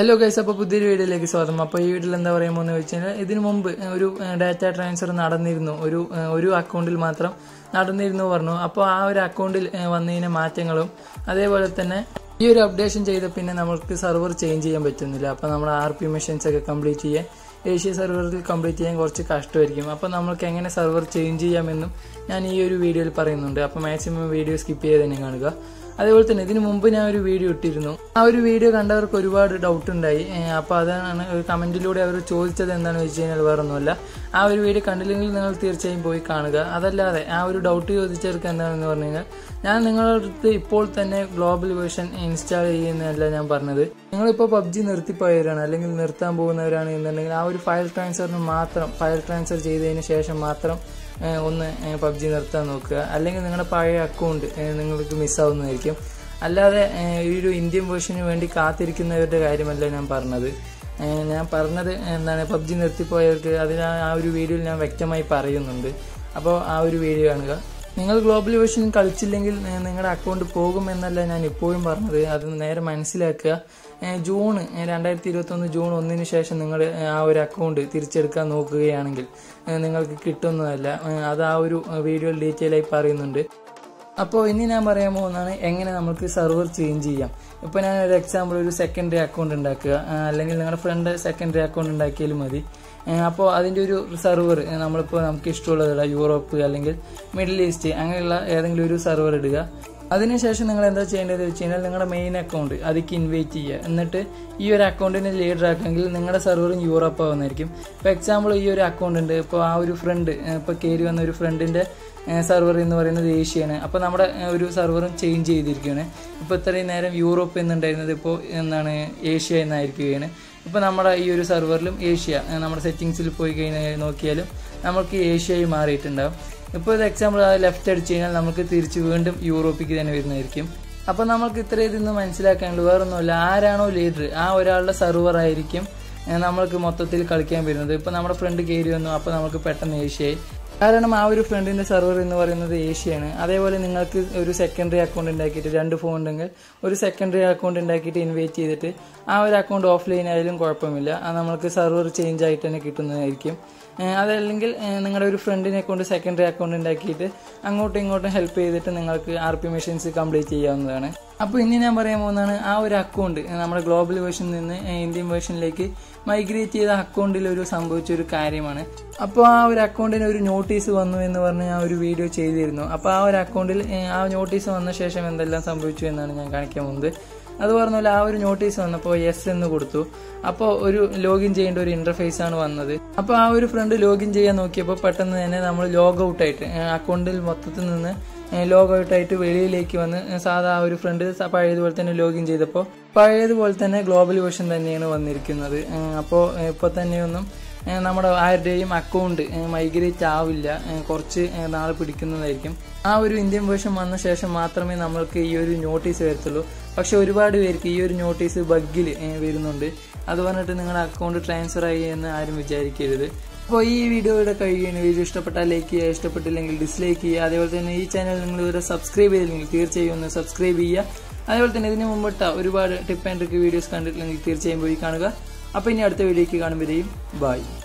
Hello guys, അപ്പോൾ പുതിയൊരു വീഡിയോയിലേക്ക് സ്വാഗതം. അപ്പോൾ ഈ വീഡിയോയിൽ എന്താ പറയുമ്പോൾ വെച്ച് കഴിഞ്ഞാൽ ഇതിനു മുമ്പ് ഒരു ഡാറ്റ ട്രാൻസ്ഫർ നടന്നിരുന്നു, ഒരു അക്കൗണ്ടിൽ മാത്രം നടന്നിരുന്നു പറഞ്ഞു. അപ്പോൾ ആ ഒരു അക്കൗണ്ടിൽ വന്നതിന് മാറ്റങ്ങളും അതേപോലെ തന്നെ ഈ ഒരു അപ്ഡേഷൻ ചെയ്ത പിന്നെ നമുക്ക് സെർവർ ചേഞ്ച് ചെയ്യാൻ പറ്റുന്നില്ല. അപ്പോൾ നമ്മുടെ RP മെഷീൻസ് ഒക്കെ കംപ്ലീറ്റ് ചെയ്യാൻ ഏഷ്യ സെർവറിൽ കംപ്ലീറ്റ് ചെയ്യാൻ കുറച്ച് കഷ്ടമായിരിക്കും. അപ്പോൾ നമുക്ക് എങ്ങനെ സെർവർ ചേഞ്ച് ചെയ്യാമെന്നും ഞാൻ ഈ ഒരു വീഡിയോയിൽ പറയുന്നുണ്ട്. അപ്പോൾ മാക്സിമം വീഡിയോ സ്കിപ്പ് ചെയ്ത് തന്നെ കാണുക. അതേപോലെ തന്നെ ഇതിനു മുമ്പ് ഞാൻ ഒരു വീഡിയോ ഇട്ടിരുന്നു. ആ ഒരു വീഡിയോ കണ്ടവർക്ക് ഒരുപാട് ഡൗട്ട് ഉണ്ടായി. അപ്പോൾ അതാണ് ഒരു കമന്റിലൂടെ അവർ ചോദിച്ചത് എന്താണെന്ന് വെച്ച് കഴിഞ്ഞാൽ വേറൊന്നുമല്ല, ആ ഒരു വീഡിയോ കണ്ടില്ലെങ്കിൽ നിങ്ങൾ തീർച്ചയായും പോയി കാണുക. അതല്ലാതെ ആ ഒരു ഡൗട്ട് ചോദിച്ചവർക്ക് എന്താണെന്ന് പറഞ്ഞു കഴിഞ്ഞാൽ, ഞാൻ നിങ്ങളുടെ അടുത്ത് ഇപ്പോൾ തന്നെ ഗ്ലോബൽ വേർഷൻ ഇൻസ്റ്റാൾ ചെയ്യുന്നതല്ല ഞാൻ പറഞ്ഞത്. നിങ്ങളിപ്പോൾ PUBG നിർത്തിപ്പോയവരാണ് അല്ലെങ്കിൽ നിർത്താൻ പോകുന്നവരാണ് എന്നുണ്ടെങ്കിൽ ആ ഒരു ഫയൽ ട്രാൻസ്ഫർ ചെയ്തതിന് ശേഷം മാത്രം ഒന്ന് PUBG നിർത്താൻ നോക്കുക. അല്ലെങ്കിൽ നിങ്ങളുടെ പഴയ അക്കൗണ്ട് നിങ്ങൾക്ക് മിസ്സാവുന്നതായിരിക്കും. അല്ലാതെ ഈ ഒരു ഇന്ത്യൻ വേർഷന് വേണ്ടി കാത്തിരിക്കുന്നവരുടെ കാര്യമല്ല ഞാൻ പറഞ്ഞത്. ഞാൻ പറഞ്ഞത് എന്താണ്, PUBG നിർത്തിപ്പോയവർക്ക് അതിന് ആ ഒരു വീഡിയോയിൽ ഞാൻ വ്യക്തമായി പറയുന്നുണ്ട്. അപ്പോൾ ആ ഒരു വീഡിയോ കാണുക. നിങ്ങൾ ഗ്ലോബൽ വേർഷൻ കളിച്ചില്ലെങ്കിൽ നിങ്ങളുടെ അക്കൗണ്ട് പോകുമെന്നല്ല ഞാൻ ഇപ്പോഴും പറഞ്ഞത്. അത് നേരെ മനസ്സിലാക്കുക. ജൂൺ 2021 ജൂൺ 1 ശേഷം നിങ്ങൾ ആ ഒരു അക്കൗണ്ട് തിരിച്ചെടുക്കാൻ നോക്കുകയാണെങ്കിൽ നിങ്ങൾക്ക് കിട്ടുന്നതല്ല. അത് ആ ഒരു വീഡിയോയിൽ ഡീറ്റെയിൽ ആയി പറയുന്നുണ്ട്. അപ്പോൾ ഇനി ഞാൻ പറയാൻ പോകുന്നതാണ് എങ്ങനെ നമുക്ക് സെർവർ ചേഞ്ച് ചെയ്യാം. ഇപ്പോൾ ഞാൻ ഒരു എക്സാമ്പിൾ, ഒരു സെക്കൻഡറി അക്കൗണ്ട് ഉണ്ടാക്കുക, അല്ലെങ്കിൽ നിങ്ങളുടെ ഫ്രണ്ട് സെക്കൻഡറി അക്കൗണ്ട് ഉണ്ടാക്കിയാലും മതി. അപ്പോൾ അതിൻ്റെ ഒരു സെർവർ നമുക്ക് ഇഷ്ടമുള്ളതില്ല, യൂറോപ്പ് അല്ലെങ്കിൽ മിഡിൽ ഈസ്റ്റ് അങ്ങനെയുള്ള ഏതെങ്കിലും ഒരു സെർവർ ഇടുക. അതിനുശേഷം നിങ്ങൾ എന്താ ചെയ്യേണ്ടത് വെച്ച് കഴിഞ്ഞാൽ, നിങ്ങളുടെ മെയിൻ അക്കൗണ്ട് അതിലേക്ക് ഇൻവൈറ്റ് ചെയ്യുക. എന്നിട്ട് ഈ ഒരു അക്കൗണ്ടിനെ ലീഡർ ആക്കുമെങ്കിൽ നിങ്ങളുടെ സെർവറും യൂറോപ്പ് ആവുന്നതായിരിക്കും. ഇപ്പോൾ എക്സാമ്പിൾ ഈ ഒരു അക്കൗണ്ട് ഉണ്ട്. ഇപ്പോൾ ആ ഒരു ഫ്രണ്ട്, ഇപ്പോൾ കയറി വന്ന ഒരു ഫ്രണ്ടിൻ്റെ സെർവർ എന്ന് പറയുന്നത് ഏഷ്യയാണ്. അപ്പോൾ നമ്മുടെ ഒരു സെർവറും ചേഞ്ച് ചെയ്തിരിക്കുകയാണ്. ഇപ്പോൾ ഇത്രയും നേരം യൂറോപ്പ് എന്നുണ്ടായിരുന്നത് ഇപ്പോൾ ഏഷ്യ എന്നായിരിക്കുകയാണ്. ഇപ്പോൾ നമ്മുടെ ഈ ഒരു സെർവറിലും ഏഷ്യ, നമ്മുടെ സെറ്റിങ്സിൽ പോയി കഴിഞ്ഞാൽ നോക്കിയാലും നമുക്ക് ഏഷ്യയായി മാറിയിട്ടുണ്ടാകും. ഇപ്പോൾ ഇത് എക്സാമ്പിൾ ലെഫ്റ്റ് അടിച്ച് കഴിഞ്ഞാൽ നമുക്ക് തിരിച്ച് വീണ്ടും യൂറോപ്പിക്ക് തന്നെ വരുന്നതായിരിക്കും. അപ്പോൾ നമുക്ക് ഇത്രയും ഇതൊന്നും മനസ്സിലാക്കാനുള്ളൂ, വേറൊന്നുമില്ല. ആരാണോ ലീഡർ ആ ഒരാളുടെ സെർവർ ആയിരിക്കും നമ്മൾക്ക് മൊത്തത്തിൽ കളിക്കാൻ വരുന്നത്. ഇപ്പോൾ നമ്മുടെ ഫ്രണ്ട് കയറി വന്നു, അപ്പോൾ നമുക്ക് പെട്ടെന്ന് ഏഷ്യയായി. കാരണം ആ ഒരു ഫ്രണ്ടിൻ്റെ സെർവർ എന്ന് പറയുന്നത് ഏഷ്യയാണ്. അതേപോലെ നിങ്ങൾക്ക് ഒരു സെക്കൻഡറി അക്കൗണ്ട് ഉണ്ടാക്കിയിട്ട്, 2 ഫോൺ ഉണ്ടെങ്കിൽ ഒരു സെക്കൻഡറി അക്കൗണ്ട് ഉണ്ടാക്കിയിട്ട് ഇൻവൈറ്റ് ചെയ്തിട്ട് ആ ഒരു അക്കൗണ്ട് ഓഫ്ലൈൻ ആയാലും കുഴപ്പമില്ല, അത് നമ്മൾക്ക് സെർവർ ചേഞ്ച് ആയിട്ട് തന്നെ കിട്ടുന്നതായിരിക്കും. അതല്ലെങ്കിൽ നിങ്ങളുടെ ഒരു ഫ്രണ്ടിനെ കൊണ്ട് സെക്കൻഡറി അക്കൗണ്ട് ഉണ്ടാക്കിയിട്ട് അങ്ങോട്ടും ഇങ്ങോട്ടും ഹെൽപ്പ് ചെയ്തിട്ട് നിങ്ങൾക്ക് RP മെഷീൻസ് കംപ്ലീറ്റ് ചെയ്യാവുന്നതാണ്. അപ്പോൾ ഇനി ഞാൻ പറയാൻ പോകുന്നതാണ്, ആ ഒരു അക്കൗണ്ട് നമ്മുടെ ഗ്ലോബൽ വേർഷനിൽ നിന്ന് ഇന്ത്യൻ വേർഷനിലേക്ക് മൈഗ്രേറ്റ് ചെയ്ത അക്കൗണ്ടിൽ സംഭവിച്ചൊരു കാര്യമാണ്. അപ്പോൾ ആ ഒരു അക്കൗണ്ടിന് ഒരു നോട്ടീസ് വന്നു എന്ന് പറഞ്ഞ് ഞാൻ ഒരു വീഡിയോ ചെയ്തിരുന്നു. അപ്പോൾ ആ ഒരു അക്കൗണ്ടിൽ ആ നോട്ടീസ് വന്ന ശേഷം എന്തെല്ലാം സംഭവിച്ചു എന്നാണ് ഞാൻ കാണിക്കാൻ പോകുന്നത്. അത് പറഞ്ഞാൽ ആ ഒരു നോട്ടീസ് വന്നപ്പോൾ യെസ് എന്ന് കൊടുത്തു. അപ്പോൾ ഒരു ലോഗിൻ ചെയ്യേണ്ട ഒരു ഇന്റർഫേസ് ആണ് വന്നത്. അപ്പോൾ ആ ഒരു ഫ്രണ്ട് ലോഗിൻ ചെയ്യാൻ നോക്കിയപ്പോൾ പെട്ടെന്ന് തന്നെ നമ്മൾ ലോഗ് ഔട്ടായിട്ട് അക്കൗണ്ടിൽ മൊത്തത്തിൽ നിന്ന് ലോഗ് ഔട്ടായിട്ട് വെളിയിലേക്ക് വന്ന് സാധാ ഒരു ഫ്രണ്ട് പഴയതുപോലെ തന്നെ ലോഗിൻ ചെയ്തപ്പോൾ പഴയതുപോലെ തന്നെ ഗ്ലോബൽ വേർഷൻ തന്നെയാണ് വന്നിരിക്കുന്നത്. അപ്പോൾ ഇപ്പോൾ തന്നെയൊന്നും നമ്മുടെ ആരുടെയും അക്കൗണ്ട് മൈഗ്രേറ്റ് ആവില്ല, കുറച്ച് നാൾ പിടിക്കുന്നതായിരിക്കും. ആ ഒരു ഇന്ത്യൻ വേർഷൻ വന്ന ശേഷം മാത്രമേ നമ്മൾക്ക് ഈ ഒരു നോട്ടീസ് വരത്തുള്ളൂ. പക്ഷെ ഒരുപാട് പേർക്ക് ഈ ഒരു നോട്ടീസ് ബഗ്ഗിൽ വരുന്നുണ്ട്. അത് പറഞ്ഞിട്ട് നിങ്ങളുടെ അക്കൗണ്ട് ട്രാൻസ്ഫർ ആയി എന്ന് ആരും വിചാരിക്കരുത്. അപ്പോൾ ഈ വീഡിയോയുടെ കഴിയുന്ന വീഡിയോ ഇഷ്ടപ്പെട്ടാൽ ലൈക്ക് ചെയ്യുക, ഇഷ്ടപ്പെട്ടില്ലെങ്കിൽ ഡിസ്ലൈക്ക് ചെയ്യുക. അതേപോലെ തന്നെ ഈ ചാനൽ നിങ്ങൾ ഇതുവരെ സബ്സ്ക്രൈബ് ചെയ്തില്ലെങ്കിൽ തീർച്ചയായും ഒന്ന് സബ്സ്ക്രൈബ് ചെയ്യുക. അതേപോലെ തന്നെ ഇതിന് മുമ്പിട്ട ഒരുപാട് ടിപ്പ് ആൻഡ് ട്രിക്ക് വീഡിയോസ് കണ്ടിട്ടില്ലെങ്കിൽ തീർച്ചയായും പോയി കാണുക. അപ്പോൾ ഇനി അടുത്ത വീഡിയോയ്ക്ക് കാണുമ്പോഴേയും ബൈ.